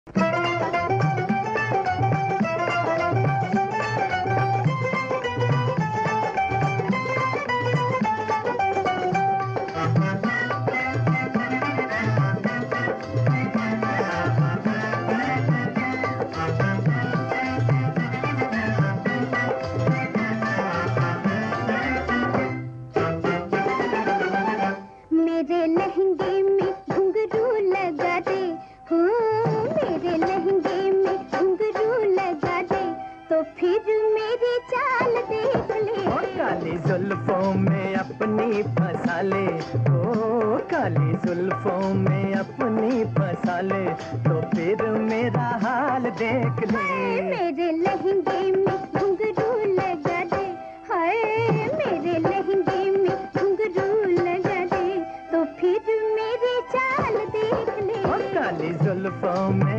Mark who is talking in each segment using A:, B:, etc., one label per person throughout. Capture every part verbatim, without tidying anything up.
A: मेरे लहंगे में घुंघरू लगा दे, हो मेरे लहंगे में घुंघरू लगा दे, तो फिर मेरी चाल देख ले।
B: ओ काली जुल्फों में अपनी फंसा ले, ओ काली जुल्फों में अपनी फंसा ले, तो फिर मेरा हाल देख ले।
A: मेरे लहंगे में घुंघरू लगा दे, हाय मेरे लहंगे में घुंघरू लगा दे, तो फिर मेरी चाल देख ले।
B: ओ काली जुल्फों में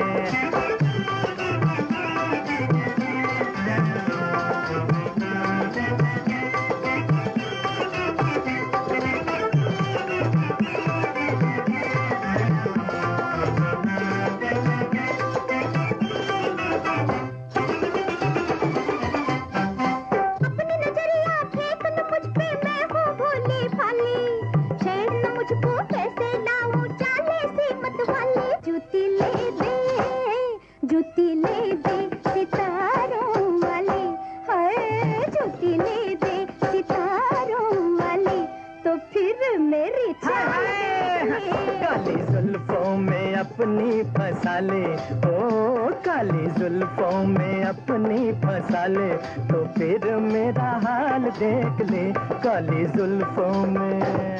B: जूती ले दे सितारों वाले, हाय जूती ले दे सितारों वाले, तो फिर मेरी चाल। काली जुल्फों में अपनी फंसा ले, ओ काली जुल्फों में अपनी फंसा ले, तो फिर मेरा हाल देख ले। काली जुल्फों में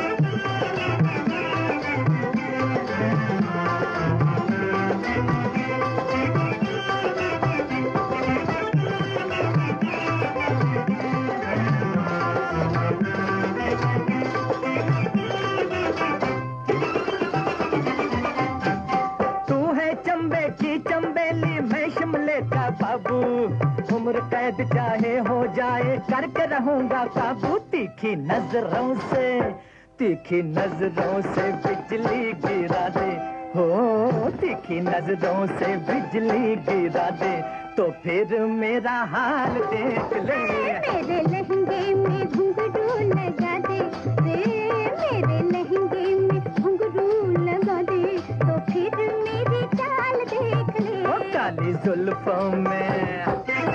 B: चंबेली मैं शिमले का बाबू, उम्र कैद चाहे हो जाए करके रहूंगा काबू। तीखी नजरों से तीखी नजरों से बिजली गिरा दे, हो तीखी नजरों से बिजली गिरा दे, तो फिर मेरा हाल देख ले।
A: मेरे लहंगे में घुंघरू लगा दे, मेरे लहंगे में घुंघरू लगा दे, तो फिर मेरी चाल देख ले।
B: ओ काली जुल्फों में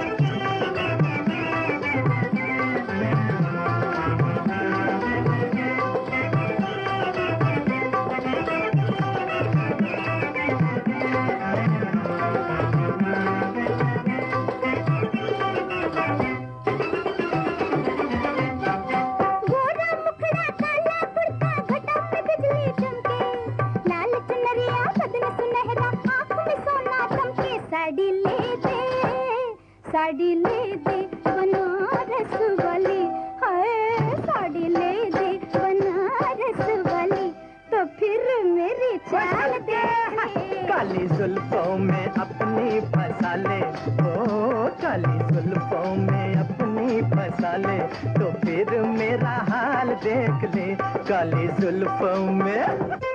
A: साड़ी ले दे, साड़ी ले दे बनारस वाली, हाय साड़ी ले दे बनारस वाली, तो फिर मेरी चाल देख ले।
B: काली जुल्फों में अपनी फंसा ले, ओ काली जुल्फों में अपनी फंसा ले, तो फिर मेरा हाल देख ले। काली जुल्फों में